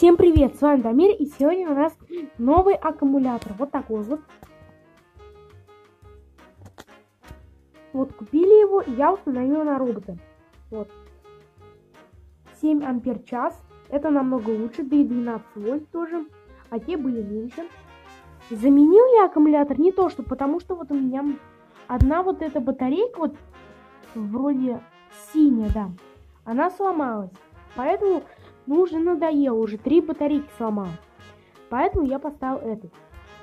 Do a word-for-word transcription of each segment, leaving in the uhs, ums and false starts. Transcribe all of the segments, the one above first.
Всем привет, с вами Дамир, и сегодня у нас новый аккумулятор, вот такой вот. Вот купили его, и я установила на робота. Вот. семь ампер час, это намного лучше, да и двенадцать вольт тоже, а те были меньше. Заменил я аккумулятор не то, что потому что вот у меня одна вот эта батарейка, вот вроде синяя, да, она сломалась, поэтому... Ну, уже надоело, уже три батарейки сломал. Поэтому я поставил этот.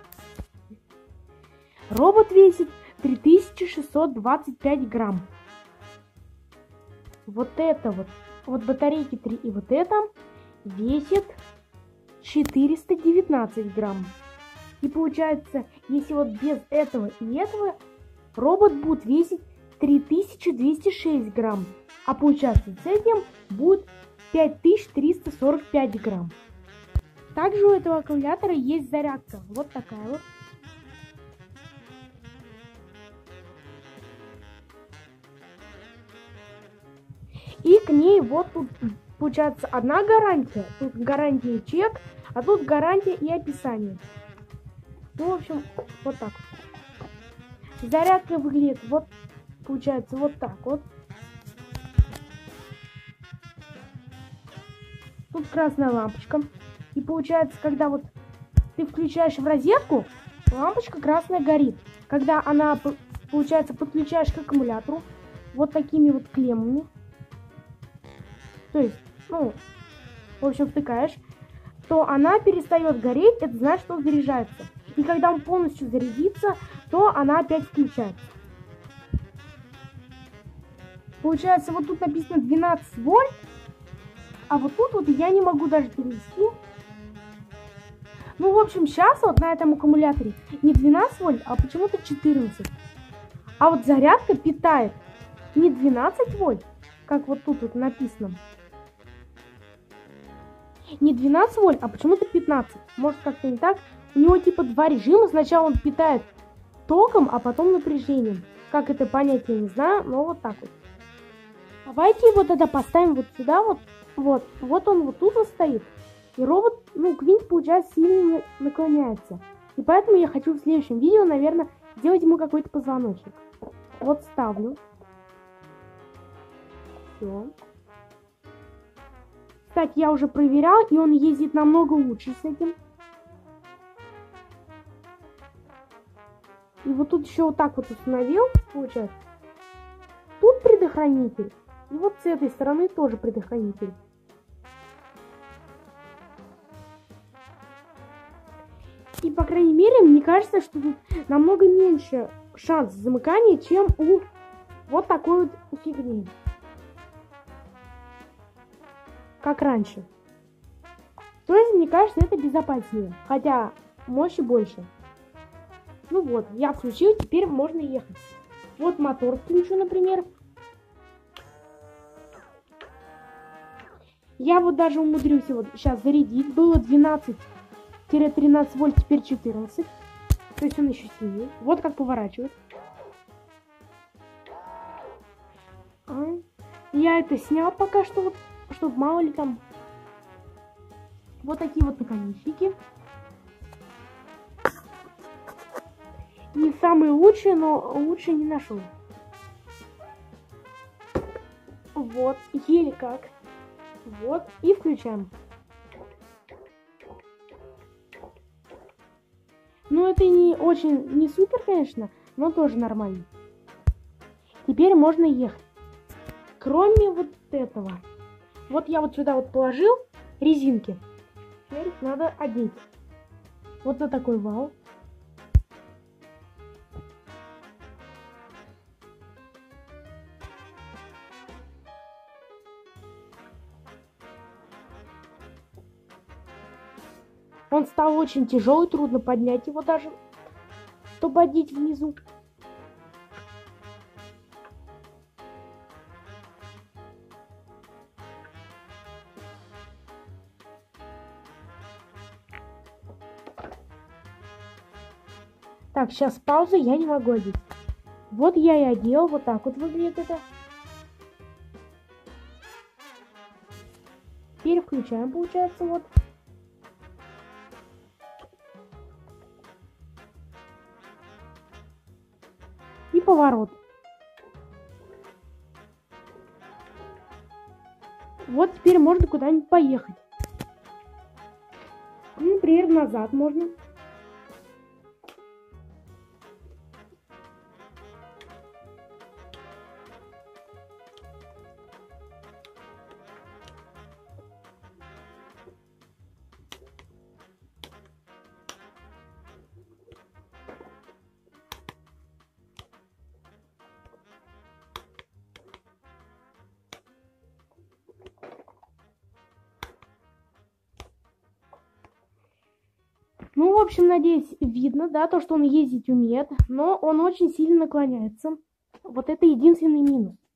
Робот весит три тысячи шестьсот двадцать пять грамм. Вот это вот. Вот батарейки три и вот это весит четыреста девятнадцать грамм. И получается, если вот без этого и этого, робот будет весить три тысячи двести шесть грамм. А получается, с этим будет пять тысяч триста сорок пять грамм. Также у этого аккумулятора есть зарядка. Вот такая вот. И к ней вот тут получается одна гарантия. Тут гарантия чек, а тут гарантия и описание. Ну, в общем, вот так вот. Зарядка выглядит вот, получается, вот так вот. Тут красная лампочка. И получается, когда вот ты включаешь в розетку, лампочка красная горит. Когда она, получается, подключаешь к аккумулятору вот такими вот клеммами. То есть, ну, в общем, втыкаешь, то она перестает гореть, это значит, что он заряжается. И когда он полностью зарядится, то она опять включается. Получается, вот тут написано двенадцать вольт. А вот тут вот я не могу даже перевести. Ну, в общем, сейчас вот на этом аккумуляторе не двенадцать вольт, а почему-то четырнадцать. А вот зарядка питает не двенадцать вольт, как вот тут вот написано. Не двенадцать вольт, а почему-то пятнадцать. Может, как-то не так. У него типа два режима. Сначала он питает током, а потом напряжением. Как это понять, я не знаю, но вот так вот. Давайте вот это поставим вот сюда вот. Вот, вот он вот тут вот стоит. И робот, ну, квинт, получается, сильно наклоняется. И поэтому я хочу в следующем видео, наверное, сделать ему какой-то позвоночник. Вот ставлю. Все. Кстати, я уже проверял, и он ездит намного лучше с этим. И вот тут еще вот так вот установил, получается. Тут предохранитель. И вот с этой стороны тоже предохранитель. И, по крайней мере, мне кажется, что тут намного меньше шанс замыкания, чем у вот такой вот фигни. Как раньше. То есть, мне кажется, это безопаснее. Хотя мощи больше. Ну вот, я включил, теперь можно ехать. Вот мотор включу, например. Я вот даже умудрился вот сейчас зарядить. Было двенадцать-тринадцать вольт, теперь четырнадцать. То есть он еще сильнее. Вот как поворачивает. А, я это снял пока что, вот, чтобы мало ли там. Вот такие вот наконечники. Не самые лучшие, но лучше не нашел. Вот, еле как. Вот, и включаем. Ну, это не очень, не супер, конечно, но тоже нормально. Теперь можно ехать. Кроме вот этого. Вот я вот сюда вот положил резинки. Теперь их надо одеть. Вот на такой вал. Он стал очень тяжелый, трудно поднять его даже, чтобы одеть внизу. Так, сейчас пауза, я не могу одеть. Вот я и одел, вот так вот выглядит это. Теперь включаем, получается, вот. поворот. Вот теперь можно куда-нибудь поехать. Ну, например, назад можно. Ну, в общем, надеюсь, видно, да, то, что он ездить умеет, но он очень сильно наклоняется. Вот это единственный минус.